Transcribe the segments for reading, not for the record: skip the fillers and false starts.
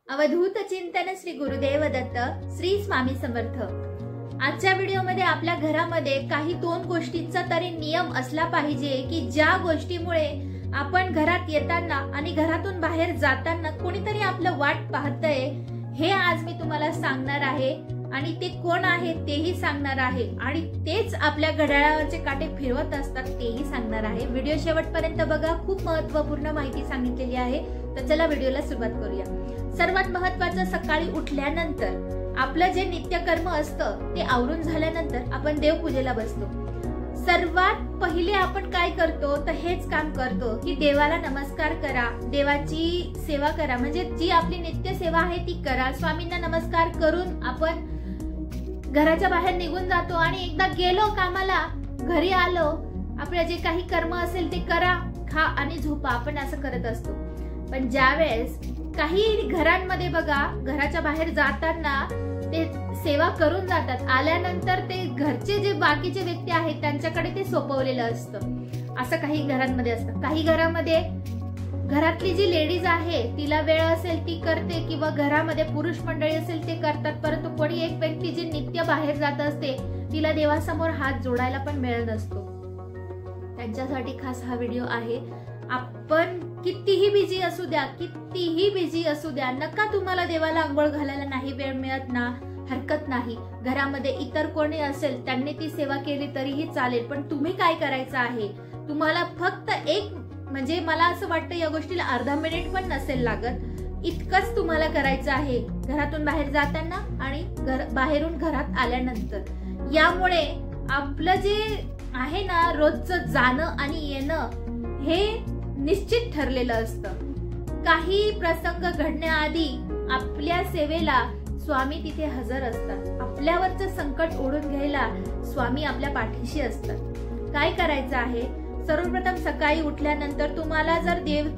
अवधूत चिंतन श्री गुरुदेव दत्त श्री स्वामी समर्थ। आजच्या व्हिडिओमध्ये आपल्या घरामध्ये काही दोन गोष्टींचा तरी नियम असला पाहिजे की ज्या गोष्टीमुळे आपण घरात येताना आणि घरातून बाहेर जाताना कोणीतरी आपलं वाट पाहतंय हे आज मी तुम्हाला सांगणार आहे आणि ते कोण आहे तेही सांगणार आहे आणि तेच आपल्या घड्याळावरचे काटे फिरवत असतात तेही सांगणार आहे। व्हिडिओ शेवटपर्यंत बघा, खूप महत्त्वपूर्ण माहिती सांगितलेली आहे। तर चला व्हिडिओला सुरुवात करूया। सर्वात महत्त्वाचं, सकाळी उठल्यानंतर आपलं जे नित्यकर्म असतं ते आवरून झाल्यानंतर आपण देवपूजेला बसतो। सर्वात पहिले आपण काय करतो तर हेच काम करतो की देवाला नमस्कार करा, देवाची सेवा करा, म्हणजे जी आपली नित्य सेवा आहे ती करा। स्वामींना नमस्कार करून आपण घराच्या बाहेर निघून जातो आणि एकदा गेलो कामाला, घरी आलो, आपले जे काही कर्म असेल ते करा, खा आणि झोपा, आपण असं करत असतो। पण ज्यावेळेस काही घरांमध्ये बघा, घराच्या बाहेर जाताना ते सेवा करून जातात, आल्यानंतर ते घरचे जे बाकीचे व्यक्ती आहेत त्यांच्याकडे ते सोपवलेलं असतं। असं काही घरांमध्ये असतं। काही घरामध्ये घरातली जी लेडीज आहे तिला वेळ असेल ती करते किंवा घरामध्ये पुरुष मंडळी असेल ते करतात, परंतु कोणी एक व्यक्ती जी नित्य बाहेर जात असते तिला देवासमोर हात जोडायला पण वेळ नसतो। त्यांच्यासाठी खास हा व्हिडिओ आहे। आपण कितीही बिझी असू द्या, कितीही बिझी असू द्या, नका तुम्हाला देवाला अंघोळ घालायला नाही वेळ मिळत ना, हरकत नाही। घरामध्ये इतर कोणी असेल त्यांनी ती सेवा केली तरीही चालेल, पण तुम्ही काय करायचं आहे, तुम्हाला फक्त एक, म्हणजे मला असं वाटतं या गोष्टीला अर्धा मिनिट पण नसेल लागत, इतकंच तुम्हाला करायचं आहे घरातून बाहेर जाताना आणि बाहेरून घरात आल्यानंतर। यामुळे आपलं जे आहे ना रोजचं जाणं आणि येणं हे निश्चित ठरलेलं असतं। काही प्रसंग घडण्याआधी आपल्या सेवेला स्वामी तिथे हजर असतात। आपल्यावरचं संकट ओढून घ्यायला स्वामी आपल्या पाठीशी असतात। काय करायचं आहे, सर्वप्रथम सकाळी उठल्यानंतर तुम्हाला जर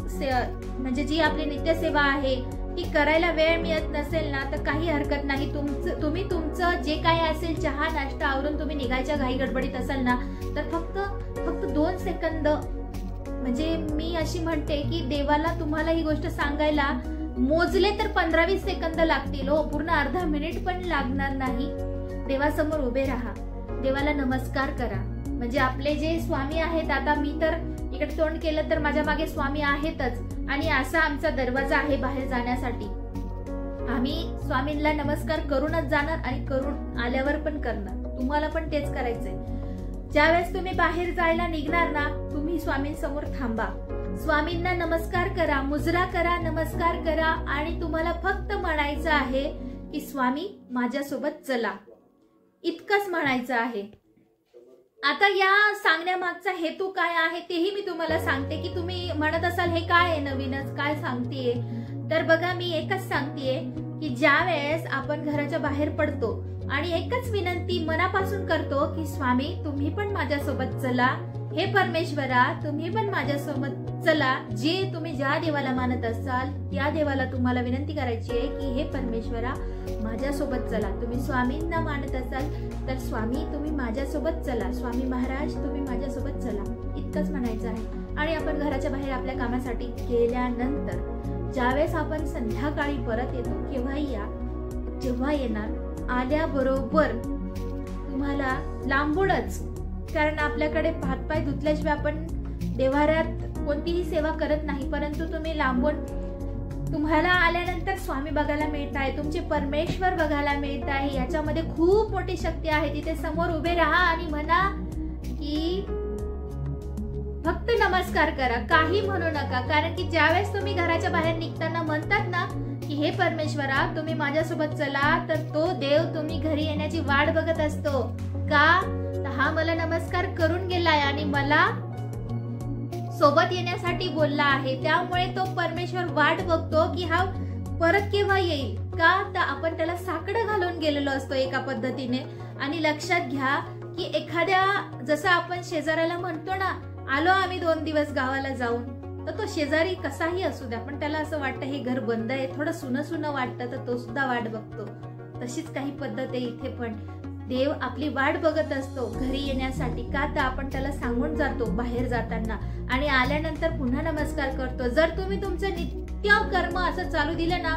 म्हणजे जी आपली नित्य सेवा आहे ती करायला वेळ मिळत नसेल ना तर काही हरकत नाही। तुम्ही तुमचं जे काही असेल चहा नाश्ता आवरून तुम्ही निघायच्या घाई गडबडीत असाल ना तर फक्त 2 सेकंद, म्हणजे मी अशी म्हणते की देवाला तुम्हाला ही गोष्ट सांगायला मोजले तर 15-20 सेकंद लागतील हो, पूर्ण अर्धा मिनिट पण लागणार नाही। देवासमोर उभे राहा, देवाला नमस्कार करा, म्हणजे आपले जे स्वामी आहेत, आता मी तर इकडे तोंड केलं तर माझ्या मागे स्वामी आहेतच आणि असा आमचा दरवाजा आहे बाहेर जाण्यासाठी। आम्ही स्वामींना नमस्कार करूनच जाणार आणि करून आल्यावर पण करणार, तुम्हाला पण तेच करायचंय। ज्यावेळेस तुम्ही बाहेर जायला निघणार ना, तुम्ही स्वामींसमोर थांबा, स्वामींना नमस्कार करा, मुजरा करा, नमस्कार करा आणि तुम्हाला फक्त म्हणायचं आहे की स्वामी माझ्यासोबत चला, इतकंच म्हणायचं आहे। आता या सांगण्यामागचा हेतू काय आहे तेही मी तुम्हाला सांगते की तुम्ही म्हणत असाल हे काय आहे, नवीनच काय सांगतेय, तर बघा मी एकच सांगतेय की ज्या वेळेस आपण घराच्या बाहेर पडतो आणि एकच विनंती मनापासून करतो की स्वामी तुम्ही पण माझ्यासोबत चला, हे परमेश्वरा तुम्ही पण माझ्यासोबत चला, जे तुम्ही ज्या देवाला मानत असाल त्या देवाला तुम्हाला विनंती करायची आहे की हे परमेश्वरा माझ्यासोबत चला। तुम्ही स्वामींना मानत असाल तर स्वामी तुम्ही माझ्यासोबत चला, स्वामी महाराज तुम्ही माझ्यासोबत चला, इतकंच म्हणायचं आहे। आणि आपण घराच्या बाहेर आपल्या कामासाठी गेल्यानंतर ज्यावेळेस आपण संध्याकाळी परत येतो केव्हाही या, जेव्हा येणार आल्याबरोबर तुम्हाला लांबूनच, कारण आपल्याकडे हातपाय धुतल्याशिवाय आपण देवाऱ्यात कोणतीही सेवा करत नाही, परंतु तुम्ही लांबून तुम्हाला आल्यानंतर स्वामी बघायला मिळत आहे, तुमचे परमेश्वर बघायला मिळत आहे, याच्यामध्ये खूप मोठी शक्ती आहे। तिथे समोर उभे राहा आणि म्हणा की फक्त नमस्कार करा, काही म्हणू नका, कारण की ज्यावेळेस तुम्ही घराच्या बाहेर निघताना म्हणतात ना की हे परमेश्वरा तुम्ही माझ्यासोबत चला, तर तो देव तुम्ही घरी येण्याची वाट बघत असतो। का तर हा मला नमस्कार करून गेलाय आणि मला सोबत येण्यासाठी बोलला आहे, त्यामुळे तो परमेश्वर वाट बघतो की हा परत केव्हा येईल। का तर आपण त्याला साकडं घालून गेलेलो असतो एका पद्धतीने। आणि लक्षात घ्या की एखाद्या, जसं आपण शेजाऱ्याला म्हणतो ना आलो आम्ही 2 दिवस गावाला जाऊन, तर तो शेजारी कसाही असू द्या पण त्याला असं वाटतं हे घर बंद आहे, थोडं सुनं वाटतं, तर तो सुद्धा वाट बघतो। तशीच काही पद्धत आहे इथे पण, देव आपली वाट बघत असतो घरी येण्यासाठी। का तर आपण त्याला सांगून जातो बाहेर जाताना आणि आल्यानंतर पुन्हा नमस्कार करतो। जर तुम्ही तुमचं नित्य कर्म असं चालू दिलं ना,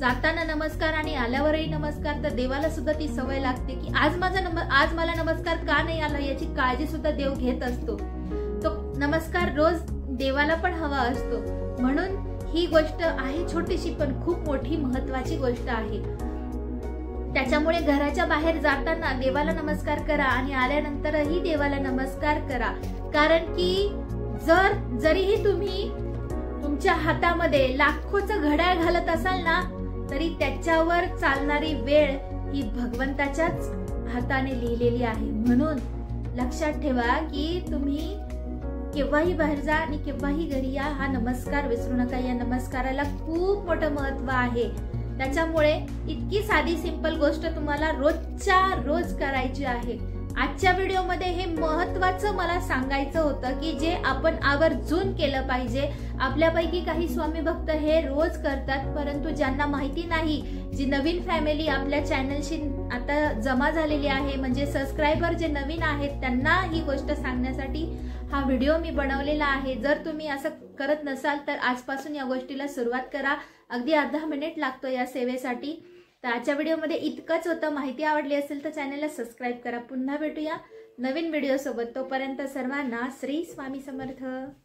जाताना नमस्कार आणि आल्यावरही नमस्कार, तर देवाला सुद्धा ती सवय लागते की आज मला नमस्कार का नाही आला याची काळजी सुद्धा देव घेत असतो. तो नमस्कार रोज देवाला पण हवा असतो. म्हणून ही गोष्ट आहे छोटीशी पण खूप मोठी महत्वाची गोष्ट आहे. त्याच्यामुळे घराच्या बाहेर जाताना देवाला नमस्कार करा आणि आल्यानंतरही देवाला नमस्कार करा. कारण की जरीही तुम्ही तुमच्या हातामध्ये लाखोचं घड्याळ घालत असाल ना, तरी त्याच्यावर चालणारी वेळ ही भगवंताच्याच हाताने लिहिलेली आहे. म्हणून लक्षात ठेवा की तुम्ही केव्हाही बाहेर जा आणि केव्हाही घरी या, हा नमस्कार विसरू नका. या नमस्काराला खूप मोठं महत्व आहे. त्याच्यामुळे इतकी साधी सिंपल गोष्ट तुम्हाला रोजच्या रोज करायची आहे. आजच्या व्हिडिओमध्ये हे महत्वाचं मला सांगायचं होतं की जे आपण आवर्जून केलं पाहिजे. आपल्यापैकी काही स्वामी भक्त हे रोज करतात, परंतु ज्यांना माहिती नाही, जी नवीन फॅमिली आपल्या चॅनलशी आता जमा झालेली आहे, म्हणजे सबस्क्रायबर जे नवीन आहेत, त्यांना ही गोष्ट सांगण्यासाठी हा व्हिडिओ मी बनवलेला आहे. जर तुम्ही असं करत नसाल तर आजपासून या गोष्टीला सुरुवात करा. अगदी अर्धा मिनिट लागतो या सेवेसाठी. तर आजच्या व्हिडिओमध्ये इतकंच होतं. माहिती आवडली असेल तर चॅनलला सबस्क्राईब करा. पुन्हा भेटूया नवीन व्हिडिओ सोबत. तोपर्यंत सर्वांना श्री स्वामी समर्थ.